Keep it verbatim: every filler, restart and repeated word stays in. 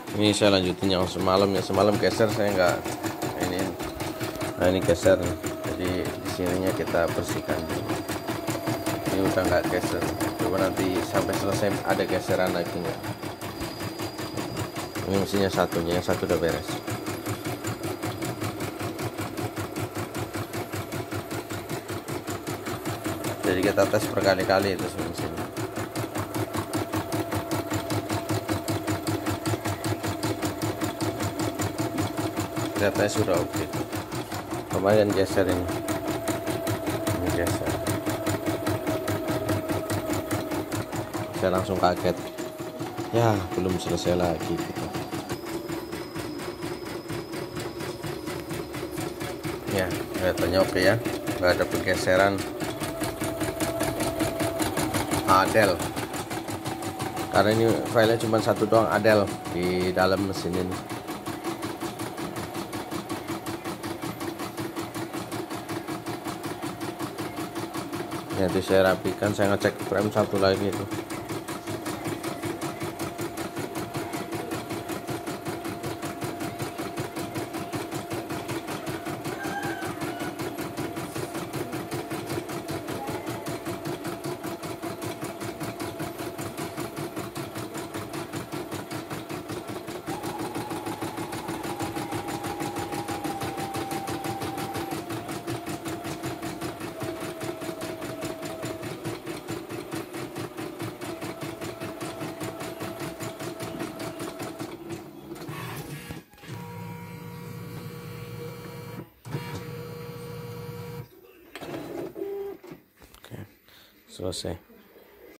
Ini saya lanjutin yang semalam ya, semalam geser saya nggak ini. Nah ini geser nih, jadi di sininya kita bersihkan dulu. Ini udah nggak geser, coba nanti sampai selesai ada geseran lagi nggak. Ini mesinnya satunya, yang satu udah beres. Jadi kita tes berkali-kali itu mesin. Ternyata sudah oke. Lumayan geser ini. Ini geser. Saya langsung kaget. Ya, belum selesai lagi gitu. Ya, kelihatannya oke ya. Nggak ada pergeseran. Adel. Karena ini filenya cuma satu doang, Adel di dalam mesin ini. Nanti saya rapikan, saya ngecek frame satu lagi itu. Selesai.